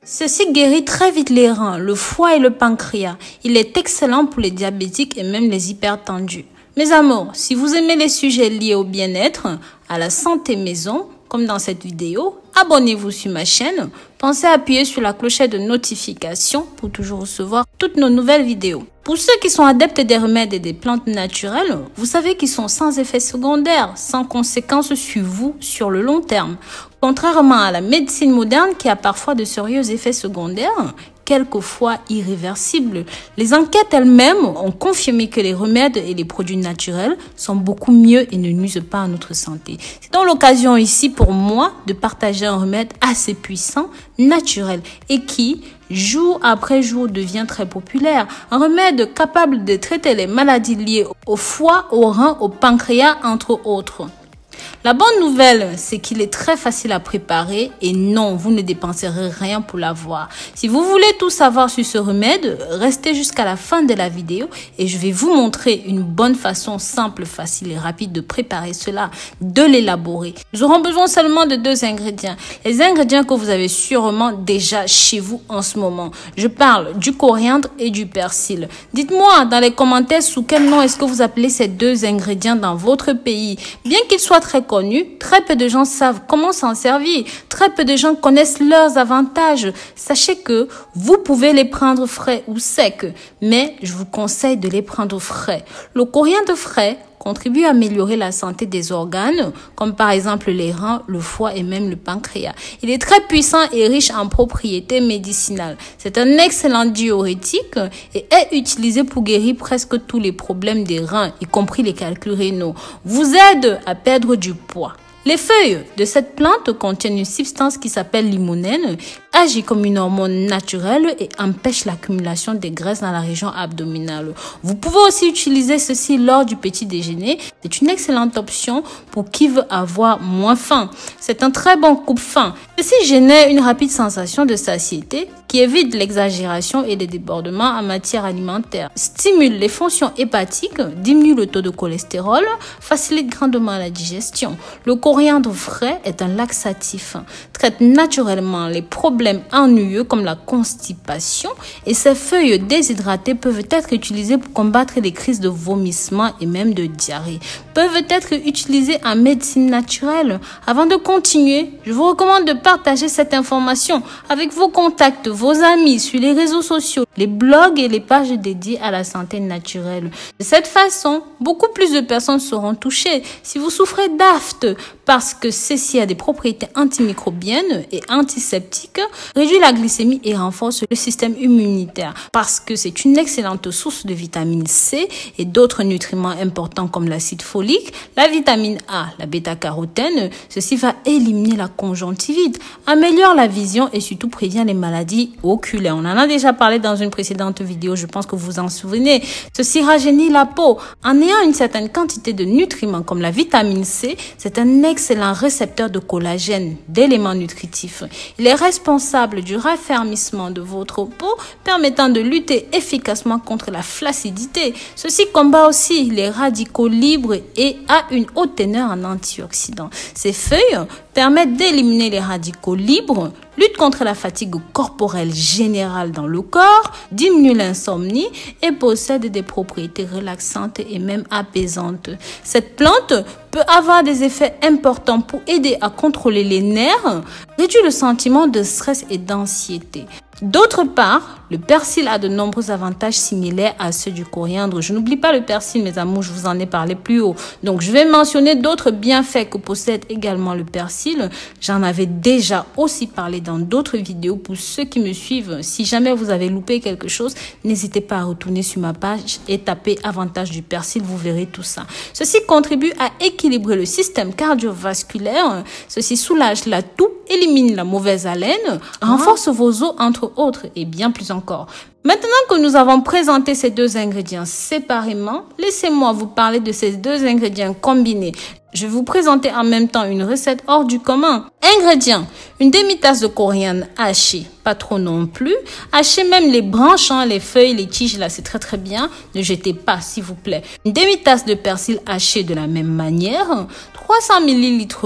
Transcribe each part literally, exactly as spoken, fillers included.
Ceci guérit très vite les reins, le foie et le pancréas. Il est excellent pour les diabétiques et même les hypertendus. Mes amours, si vous aimez les sujets liés au bien-être, à la santé maison, comme dans cette vidéo, abonnez-vous sur ma chaîne. Pensez à appuyer sur la clochette de notification pour toujours recevoir toutes nos nouvelles vidéos. Pour ceux qui sont adeptes des remèdes et des plantes naturelles, vous savez qu'ils sont sans effet secondaire, sans conséquences sur vous sur le long terme. Contrairement à la médecine moderne qui a parfois de sérieux effets secondaires, quelquefois irréversibles. Les enquêtes elles-mêmes ont confirmé que les remèdes et les produits naturels sont beaucoup mieux et ne nuisent pas à notre santé. C'est donc l'occasion ici pour moi de partager un remède assez puissant, naturel et qui, jour après jour, devient très populaire. Un remède capable de traiter les maladies liées au foie, au rein, au pancréas, entre autres. La bonne nouvelle, c'est qu'il est très facile à préparer et non, vous ne dépenserez rien pour l'avoir. Si vous voulez tout savoir sur ce remède, restez jusqu'à la fin de la vidéo et je vais vous montrer une bonne façon simple, facile et rapide de préparer cela, de l'élaborer. Nous aurons besoin seulement de deux ingrédients. Les ingrédients que vous avez sûrement déjà chez vous en ce moment. Je parle du coriandre et du persil. Dites-moi dans les commentaires sous quel nom est-ce que vous appelez ces deux ingrédients dans votre pays. Bien qu'ils soient très connus, très peu de gens savent comment s'en servir. Très peu de gens connaissent leurs avantages. Sachez que vous pouvez les prendre frais ou secs, mais je vous conseille de les prendre frais. Le coriandre frais contribue à améliorer la santé des organes, comme par exemple les reins, le foie et même le pancréas. Il est très puissant et riche en propriétés médicinales. C'est un excellent diurétique et est utilisé pour guérir presque tous les problèmes des reins, y compris les calculs rénaux. Vous aide à perdre du poids. Les feuilles de cette plante contiennent une substance qui s'appelle limonène, agit comme une hormone naturelle et empêche l'accumulation des graisses dans la région abdominale. Vous pouvez aussi utiliser ceci lors du petit déjeuner. C'est une excellente option pour qui veut avoir moins faim. C'est un très bon coupe-faim. Ceci génère une rapide sensation de satiété qui évite l'exagération et les débordements en matière alimentaire, stimule les fonctions hépatiques, diminue le taux de cholestérol, facilite grandement la digestion. Le coriandre frais est un laxatif, traite naturellement les problèmes ennuyeux comme la constipation et ses feuilles déshydratées peuvent être utilisées pour combattre les crises de vomissement et même de diarrhée. Peuvent être utilisées en médecine naturelle. Avant de continuer, je vous recommande de partager cette information avec vos contacts, vos amis sur les réseaux sociaux, les blogs et les pages dédiées à la santé naturelle. De cette façon, beaucoup plus de personnes seront touchées. Si vous souffrez d'aphte, parce que ceci a des propriétés antimicrobiennes et antiseptiques, réduit la glycémie et renforce le système immunitaire. Parce que c'est une excellente source de vitamine C et d'autres nutriments importants comme l'acide folique, la vitamine A, la bêta-carotène, ceci va éliminer la conjonctivite, améliore la vision et surtout prévient les maladies oculaires. On en a déjà parlé dans une précédente vidéo, je pense que vous vous en souvenez. Ceci rajeunit la peau. En ayant une certaine quantité de nutriments comme la vitamine C, c'est un excellent récepteur de collagène, d'éléments nutritifs. Il est responsable du raffermissement de votre peau, permettant de lutter efficacement contre la flaccidité. Ceci combat aussi les radicaux libres et a une haute teneur en antioxydants. Ces feuilles permettent d'éliminer les radicaux libres, lutte contre la fatigue corporelle générale dans le corps, diminue l'insomnie et possède des propriétés relaxantes et même apaisantes. Cette plante peut avoir des effets importants pour aider à contrôler les nerfs, réduire le sentiment de stress et d'anxiété. D'autre part, le persil a de nombreux avantages similaires à ceux du coriandre. Je n'oublie pas le persil, mes amours, je vous en ai parlé plus haut. Donc, je vais mentionner d'autres bienfaits que possède également le persil. J'en avais déjà aussi parlé dans d'autres vidéos. Pour ceux qui me suivent, si jamais vous avez loupé quelque chose, n'hésitez pas à retourner sur ma page et taper avantages du persil, vous verrez tout ça. Ceci contribue à équilibrer le système cardiovasculaire. Ceci soulage la toux, élimine la mauvaise haleine, renforce vos os entre autres et bien plus encore. Maintenant que nous avons présenté ces deux ingrédients séparément, laissez-moi vous parler de ces deux ingrédients combinés. Je vais vous présenter en même temps une recette hors du commun. Ingrédients: une demi-tasse de coriandre haché, pas trop non plus. Hachez même les branches, hein, les feuilles, les tiges, là c'est très très bien. Ne jetez pas s'il vous plaît. Une demi-tasse de persil haché de la même manière. trois cents millilitres d'eau.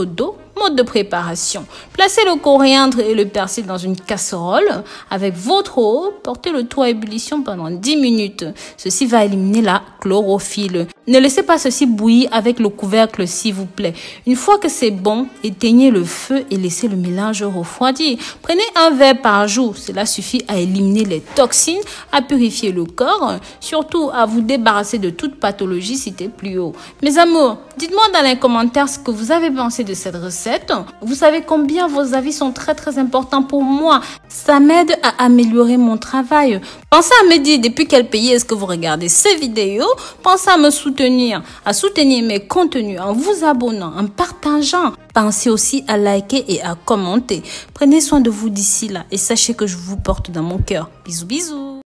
Mode de préparation. Placez le coriandre et le persil dans une casserole avec votre eau. Portez le tout à ébullition pendant dix minutes. Ceci va éliminer la chlorophylle. Ne laissez pas ceci bouillir avec le couvercle s'il vous plaît. Une fois que c'est bon, éteignez le feu et laissez le mélange refroidir. Prenez un verre par jour. Cela suffit à éliminer les toxines, à purifier le corps, surtout à vous débarrasser de toute pathologie citée plus haut. Mes amours, dites-moi dans les commentaires ce que vous avez pensé de cette recette. Vous savez combien vos avis sont très très importants pour moi. Ça m'aide à améliorer mon travail. Pensez à me dire depuis quel pays est-ce que vous regardez ces vidéos. Pensez à me soutenir, à soutenir mes contenus en vous abonnant, en partageant. Pensez aussi à liker et à commenter. Prenez soin de vous d'ici là et sachez que je vous porte dans mon cœur. Bisous bisous.